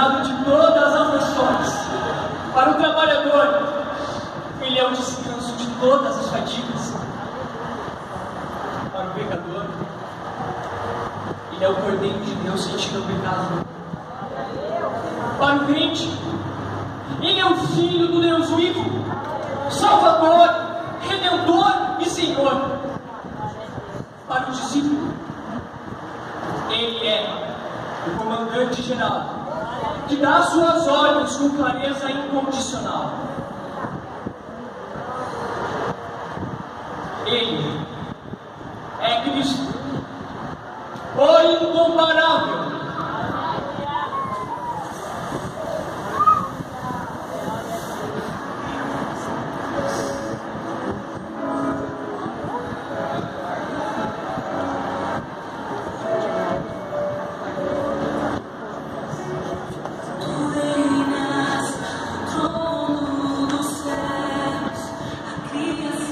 desejado de todas as nações. Para o trabalhador, ele é o descanso de todas as fadigas. Para o pecador, ele é o Cordeiro de Deus que tira o pecado. Para o crente, ele é o Filho do Deus vivo, Salvador, Redentor e Senhor. Para o discípulo, ele é o comandante geral, que dá suas ordens com clareza incondicional. Ele é Cristo, o incomparável. Criança